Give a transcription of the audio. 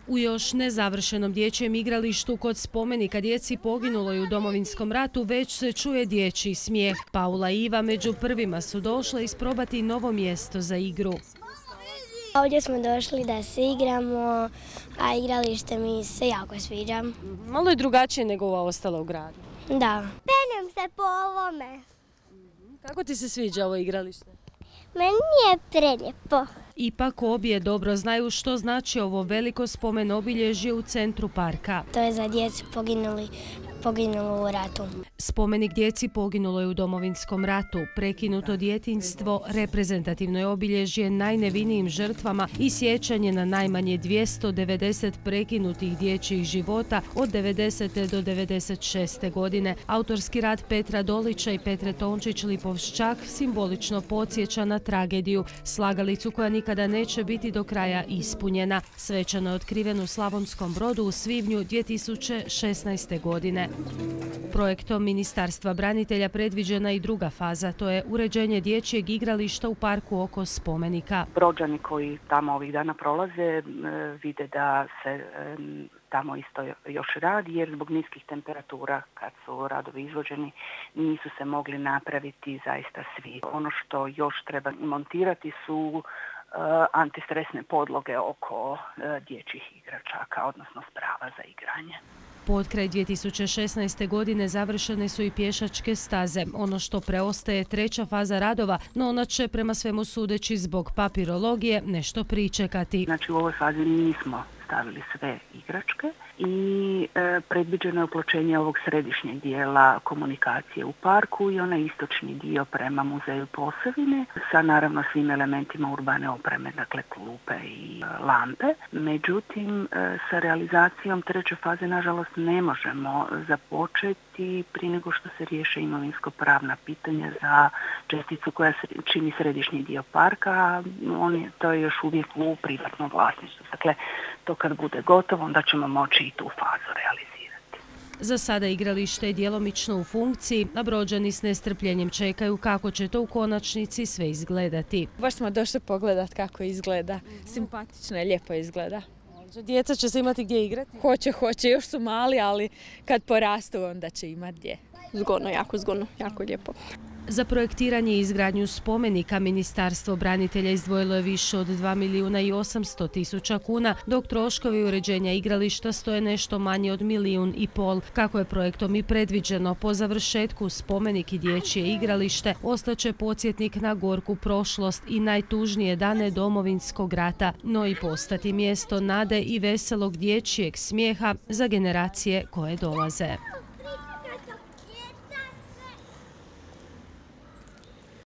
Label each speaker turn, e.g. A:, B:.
A: U još nezavršenom dječjem igralištu kod spomenika djeci poginuloj u Domovinskom ratu već se čuje dječji smijeh. Paula i Iva među prvima su došle isprobati novo mjesto za igru.
B: Ovdje smo došli da se igramo, a igralište mi se jako sviđa.
A: Malo je drugačije nego ova ostala u gradu.
B: Da. Penjem se po ovome.
A: Kako ti se sviđa ovo igralište?
B: Meni je prelijepo.
A: Ipak obje dobro znaju što znači ovo veliko spomen obilježje u centru parka.
B: To je za djecu poginulu u ratu.
A: Spomenik djeci poginuloj u Domovinskom ratu, prekinuto djetinjstvo, reprezentativno je obilježje najnevinijim žrtvama i sjećanje na najmanje 290 prekinutih dječjih života od 90. do 96. godine. Autorski rad Petra Dolića i Petre Tončić-Lipovščak simbolično podsjeća na tragediju, slagalicu koja nikada neće biti do kraja ispunjena. Svečano je otkriven u Slavonskom Brodu u svibnju 2016. godine. Projektom Ministarstva branitelja predviđena i druga faza, to je uređenje dječjeg igrališta u parku oko spomenika.
C: Brođani koji tamo ovih dana prolaze vide da se tamo isto još radi, jer zbog niskih temperatura kad su radovi izvođeni nisu se mogli napraviti zaista svi. Ono što još treba montirati su antistresne podloge oko dječjih igračaka, odnosno sprava za igranje.
A: Potkraj 2016. godine završene su i pješačke staze. Ono što preostaje treća faza radova, no ona će prema svemu sudeći zbog papirologije nešto pričekati.
C: Znači u ovoj fazi nismo stavili sve igračke i predviđeno je upločenje ovog središnjeg dijela komunikacije u parku i onaj istočni dio prema muzeju Posavine sa naravno svim elementima urbane opreme, dakle klupe i lampe. Međutim, sa realizacijom treće faze nažalost ne možemo započeti prije nego što se riješe imovinsko-pravna pitanja za česticu koja čini središnji dio parka. To je još uvijek u privatnom vlasništvu. Dakle, to kad bude gotovo, onda ćemo moći i tu fazu realizirati.
A: Za sada igralište je djelomično u funkciji, a Brođani s nestrpljenjem čekaju kako će to u konačnici sve izgledati.
D: Baš smo došli pogledat kako izgleda. Simpatično i lijepo izgleda.
A: Djeca će se imati gdje igrati?
D: Hoće, još su mali, ali kad porastu onda će imati gdje.
E: Zgodno, jako lijepo.
A: Za projektiranje i izgradnju spomenika Ministarstvo branitelja izdvojilo je više od 2.800.000 kuna, dok troškovi uređenja igrališta stoje nešto manje od 1,5 milijuna. Kako je projektom i predviđeno, po završetku spomenik i dječje igralište ostaće podsjetnik na gorku prošlost i najtužnije dane Domovinskog rata, no i postati mjesto nade i veselog dječjeg smijeha za generacije koje dolaze.